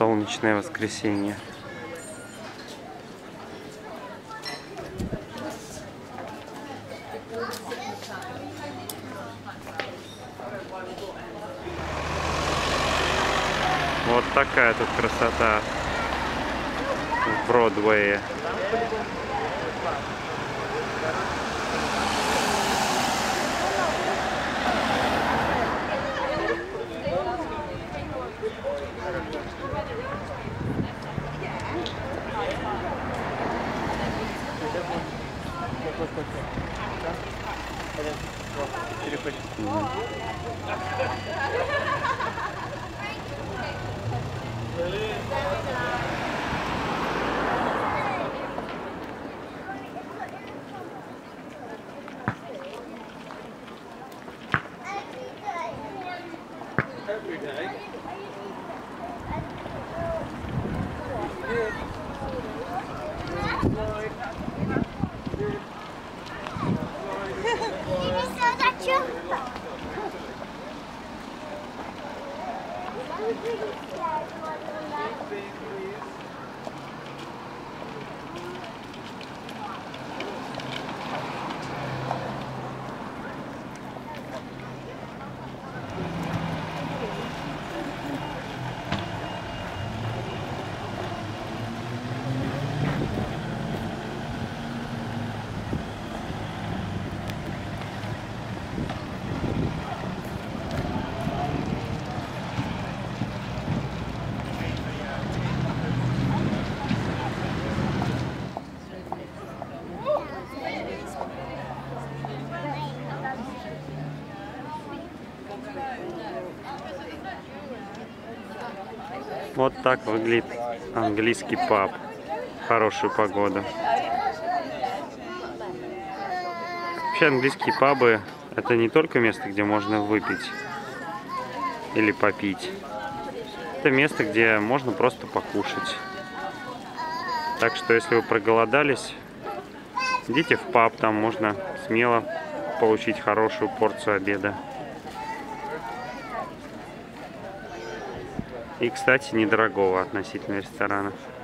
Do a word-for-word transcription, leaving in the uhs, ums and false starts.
солнечное воскресенье. Вот такая тут красота в Бродвее. Вот так выглядит английский паб в хорошую погоду. Вообще английские пабы — это не только место, где можно выпить или попить. Это место, где можно просто покушать. Так что если вы проголодались, идите в паб, там можно смело получить хорошую порцию обеда. И, кстати, недорогого относительно ресторанов.